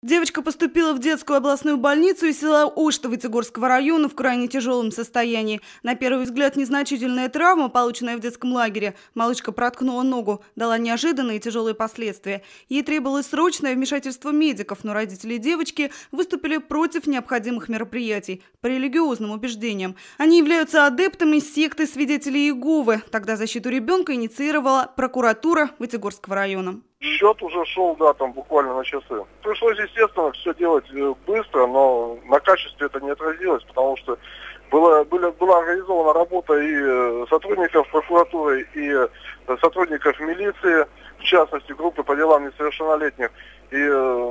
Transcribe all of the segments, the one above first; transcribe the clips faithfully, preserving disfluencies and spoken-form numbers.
Девочка поступила в детскую областную больницу из села Ошта Вытегорского района в крайне тяжелом состоянии. На первый взгляд незначительная травма, полученная в детском лагере. Малышка проткнула ногу, дала неожиданные тяжелые последствия. Ей требовалось срочное вмешательство медиков, но родители девочки выступили против необходимых мероприятий по религиозным убеждениям. Они являются адептами секты свидетелей Иеговы. Тогда защиту ребенка инициировала прокуратура Вытегорского района. Счет уже шел, да, там буквально на часы. Пришлось, естественно, все делать быстро, но на качестве это не отразилось, потому что была, была, была организована работа и сотрудников прокуратуры, и сотрудников милиции, в частности, группы по делам несовершеннолетних, и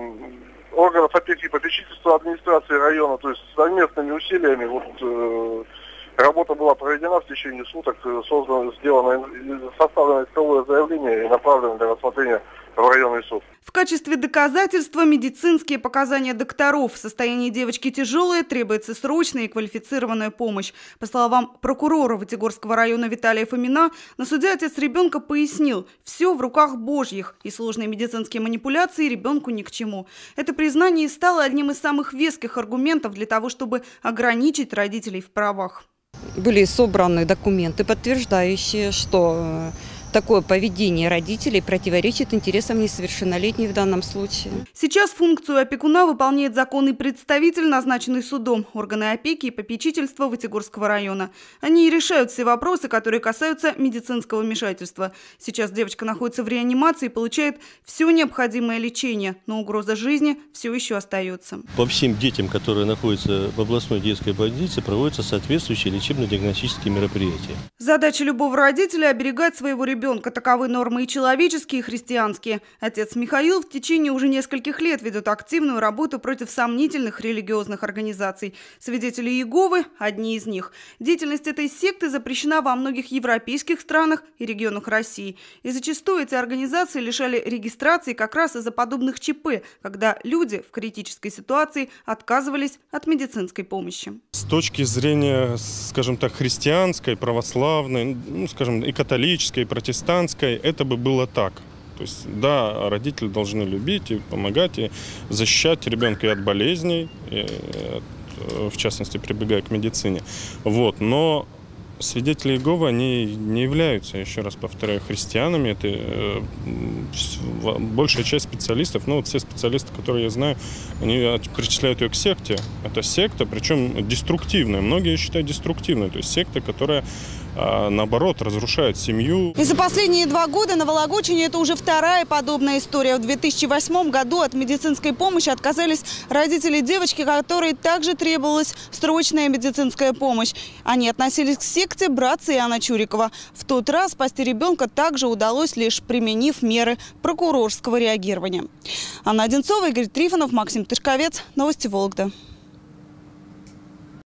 органов опеки и попечительства администрации района, то есть совместными усилиями вот, работа была проведена в течение суток, создано, сделано, составлено исковое заявление и направлено для рассмотрения в районный суд. В качестве доказательства медицинские показания докторов. Состояние девочки тяжелое, требуется срочная и квалифицированная помощь. По словам прокурора Вытегорского района Виталия Фомина, на суде отец ребенка пояснил, все в руках Божьих, и сложные медицинские манипуляции ребенку ни к чему. Это признание стало одним из самых веских аргументов для того, чтобы ограничить родителей в правах. Были собраны документы, подтверждающие, что такое поведение родителей противоречит интересам несовершеннолетних в данном случае. Сейчас функцию опекуна выполняет законный представитель, назначенный судом, органы опеки и попечительства Вытегорского района. Они и решают все вопросы, которые касаются медицинского вмешательства. Сейчас девочка находится в реанимации и получает все необходимое лечение, но угроза жизни все еще остается. По всем детям, которые находятся в областной детской больнице, проводятся соответствующие лечебно-диагностические мероприятия. Задача любого родителя – оберегать своего ребенка. Таковы нормы и человеческие, и христианские. Отец Михаил в течение уже нескольких лет ведет активную работу против сомнительных религиозных организаций. Свидетели Иеговы – одни из них. Деятельность этой секты запрещена во многих европейских странах и регионах России. И зачастую эти организации лишали регистрации как раз из-за подобных ЧП, когда люди в критической ситуации отказывались от медицинской помощи. С точки зрения, скажем так, христианской, православной, ну, скажем, и католической, и протестантской, это бы было так. То есть, да, родители должны любить и помогать, и защищать ребенка и от болезней, и, в частности, прибегая к медицине. Вот. Но свидетели Иеговы, они не являются, еще раз повторяю, христианами. Это э, большая часть специалистов, ну вот все специалисты, которые я знаю, они причисляют ее к секте. Это секта, причем деструктивная. Многие считают деструктивной. То есть секта, которая э, наоборот разрушает семью. И за последние два года на Вологодчине это уже вторая подобная история. В две тысячи восьмом году от медицинской помощи отказались родители девочки, которой также требовалась срочная медицинская помощь. Они относились к секте братца Иоанна Чурикова. В тот раз спасти ребенка также удалось, лишь применив меры прокурорского реагирования. Анна Одинцова, Игорь Трифонов, Максим Тышковец. Новости Вологды.